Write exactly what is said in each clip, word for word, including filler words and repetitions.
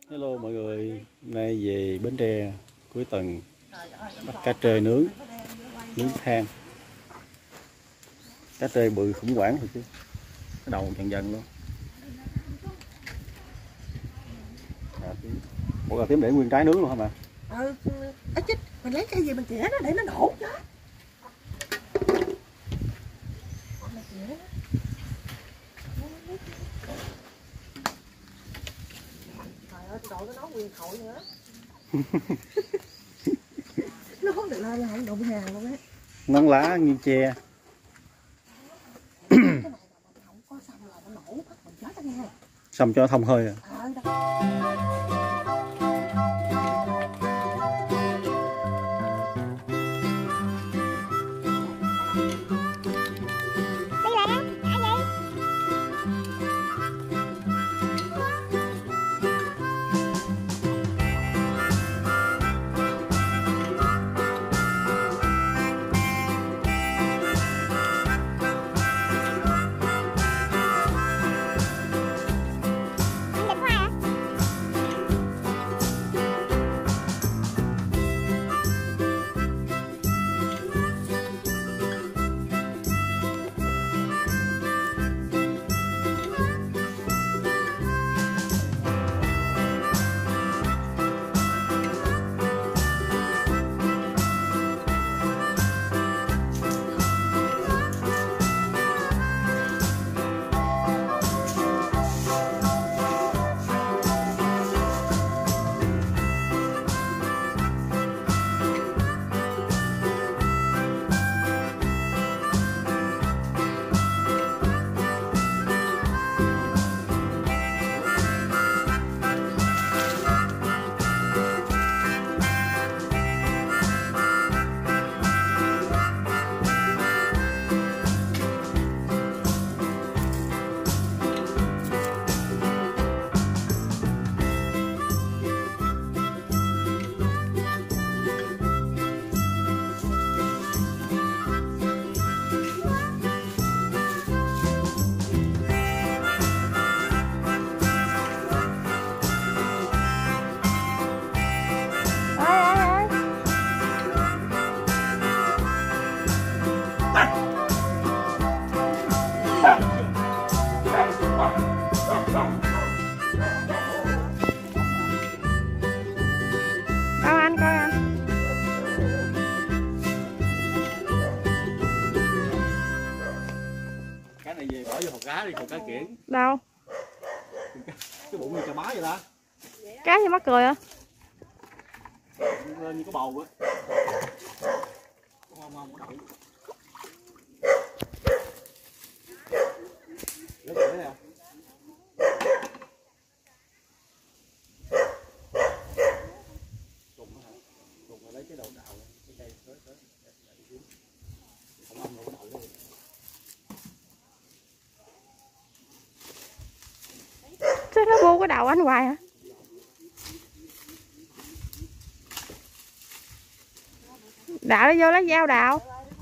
Hello mọi người, nay về Bến Tre cuối tuần bắt cá trê nướng, nướng than. Cá trê bự khủng hoảng thôi chứ, cái đầu dần dần luôn. Ủa cà tím để nguyên trái nướng luôn hả bà? Ừ, á chích, mình lấy cây gì mình chẻ nó để nó nổ chứ. Trời ơi, đội nó nói nguyên khội nữa. Nó không được lên là không đụng hàng luôn á. Nón lá như tre. Cái này mà mình không có xăm là nó nổ bắt mình chết đó nghe. Xăm cho thông hơi à? Ờ, đó. Coi anh, coi anh. Cá này về bỏ vô hộp cá đi, hộp cá kiển. Đâu? Cái bụng như chà bá vậy ta? Cá gì mắc cười à? Lên như có bầu á. Không, không, không đậu. Lấy cái này. Trùng hả? Trùng rồi lấy cái đầu đậu, cái cây tới tới. Không ăn đâu đậu luôn. Sao nó bu cái đầu anh hoài hả? Đạo nó vô lấy dao đào.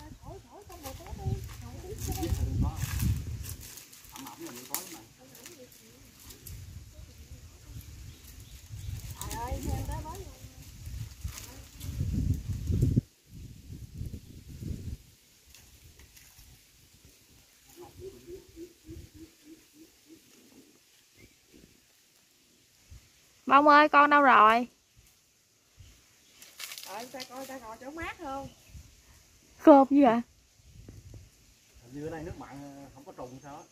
Bông ơi, con đâu rồi? Trời, ta coi ta ngồi chỗ mát không? Cơm gì vậy? Hình như ở đây nước mặn không có trùng sao á.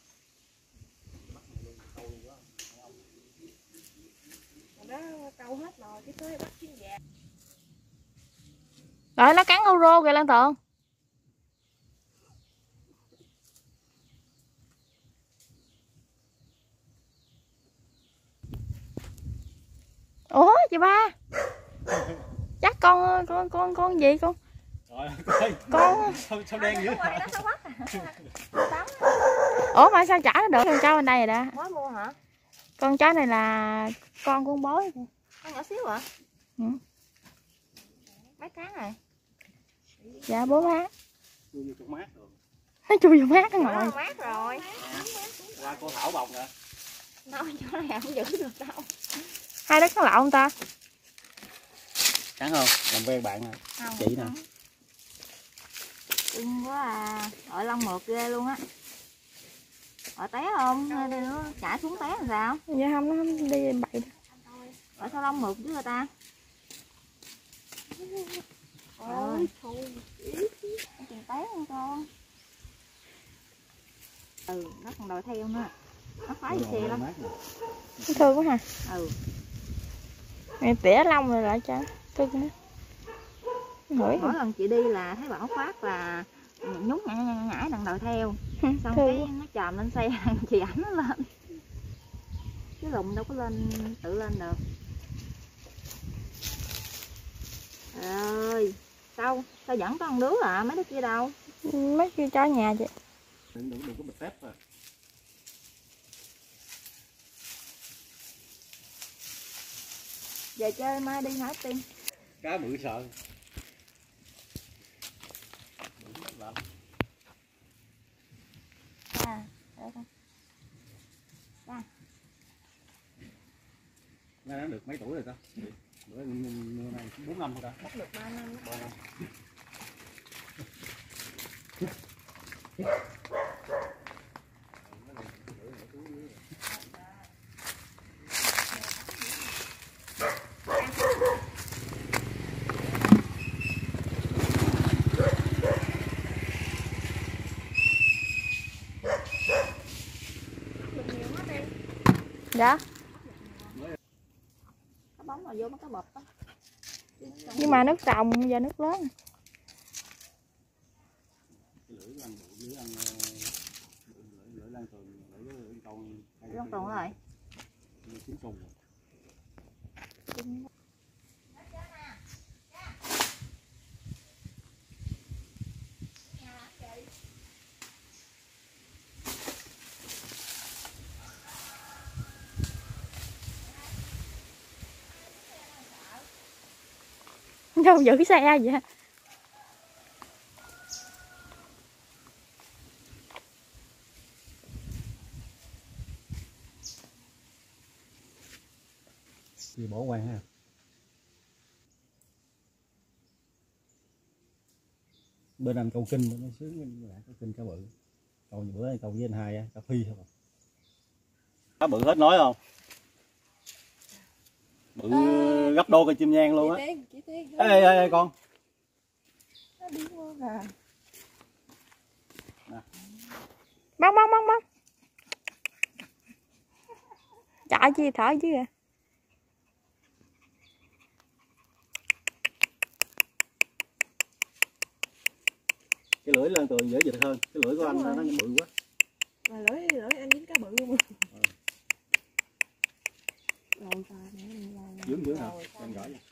Đó câu hết rồi cái tới bắt chuyên gia. Rồi nó cắn euro kìa Lan Tường. Ủa chị ba. Chắc con con con con gì con? Rồi, coi, con sao, sao đen dữ hả? Ủa mà sao chả nó được con chó bên đây rồi đó. Mới mua hả? Con chó này là con con bói. Con nhỏ xíu hả? Ừ. Mấy tháng rồi? Dạ bố má. Chui vô trong mát rồi. Nó chui vô mát nó ngồi. Mát rồi. Qua cô Thảo bồng nè. Nói chỗ này không giữ được đâu. Hai đứa có lậu không ta? Cắn không? Làm quen bạn nè. Không, Chị nè. Cưng quá à. Ở lông mượt ghê luôn á. Ở té không? Hay là nó chả xuống té làm sao? Dạ không, nó không đi bậy. Ở sao lông mượt chứ người ta? Ôi, chừng té không con? Ừ, nó còn đòi theo nữa. Nó khoái xe lắm. Nó thương quá hả? Ừ. Mày tỉa lông rồi lại cho cưng nữa. Mỗi lần chị đi là thấy Bảo khoác là nhúng nhảy nhảy nhảy đằng đòi theo. Xong cái nó chồm lên xe chị ảnh nó lên. Cái lùm đâu có lên tự lên được. Trời ơi, sao sao vẫn có một đứa à, mấy đứa kia đâu? Mấy kia cho nhà chị. Đừng đừng đừng có bịch tép à. Về chơi mai đi hả Tiên? Cá bự sợ. À, đây con. À. Nó được mấy tuổi rồi ta? Bữa này bốn năm thôi ta. Bắt được ba năm. ba năm. Dạ. Nó bóng vào vô mấy cái bọt đó. Nhưng mà nước trồng và nước lớn. Lưỡi tường rồi. Đâu giữ xe vậy? Thì bỏ qua ha. Bên anh câu kinh nó sướng lại câu kinh cá bự. Câu bữa nay câu với anh hai á, cá phi thôi. Cá bự hết nói không? Bự à, gấp đôi con chim nhang luôn á. Ê, ê, ê con. Nó đi luôn à. Bông bông bông bông. Chạy chi thở chứ à. Cái lưỡi lên tường dễ dịch hơn, cái lưỡi của anh nó bự quá. Mà lưỡi lưỡi anh dính cá bự luôn. Ừ. Rồi rồi nè, Dướng dướng hả? Em gỏi vậy.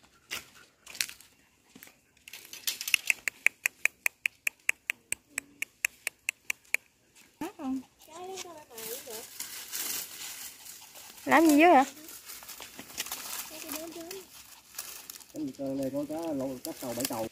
Không? Làm gì dưới hả? Cái cơ này có cá lô cá tàu bảy tàu.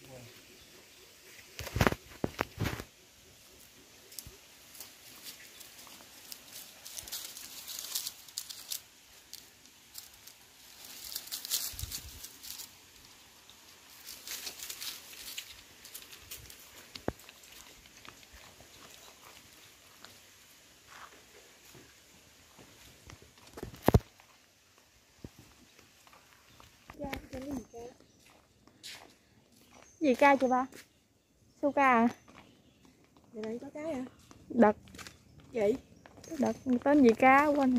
Gì ca chị ba? Su ca à? Vậy này có cái à? Đực. Vậy? Đực tên gì ca quên.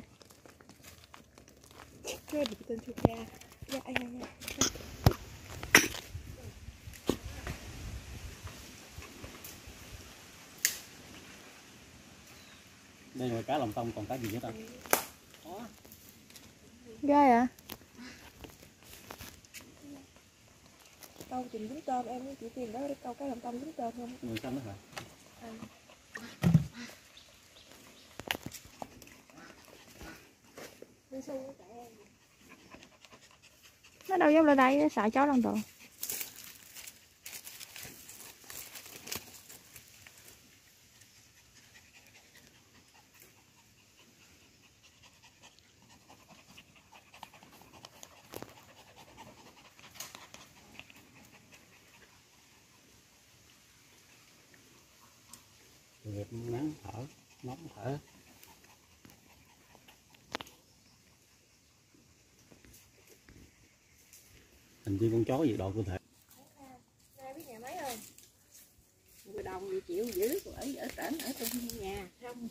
Cái gì tên su ca? Dạ ai ai ai. Đây là cá lòng tông, còn cá gì nữa ta? Có. Ghê à? Câu chùm dính tôm em với chị Tiền đó để câu cá lòng tông dính tôm không? Người xanh đó hả? À. Nó đâu dám lên đây, nó sợ chó lăn tường. nóng thở. Hình như con chó gì độ cơ thể. Người đồng thì chịu giữ ở ở trển ở trong nhà không.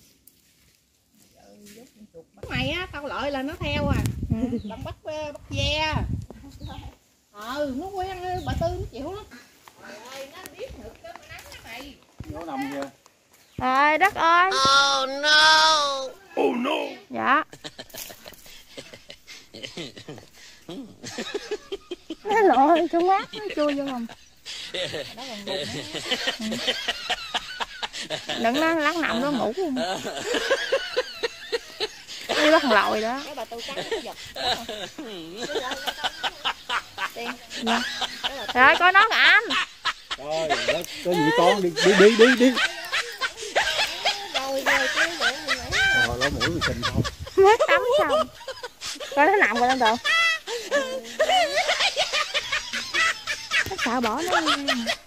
Mày á tao lợi là nó theo à. Làm bắt bắt ve. Ờ nó quen bà Tư nó chịu lắm. Trời ơi nó biết được cái nắng cái này. Nó nằm kìa. Trời đất ơi. Oh no. Oh no. Dạ. Nó lội trong mát nó chui vô lòng. Nó còn buồn. Đừng nó lăn nằm nó ngủ luôn. Đi bắt thằng lội đó. Cái bà Tư cắn nó giật. Dạ. Rồi coi nó kìa anh. Trời đất, có gì con đi đi đi đi đi. Rồi rồi chứ để mình lấy. Rồi lỗ mũi mình xình không. Mới tắm xong. Coi nó nằm coi lên tụi. Nó sợ bỏ nó.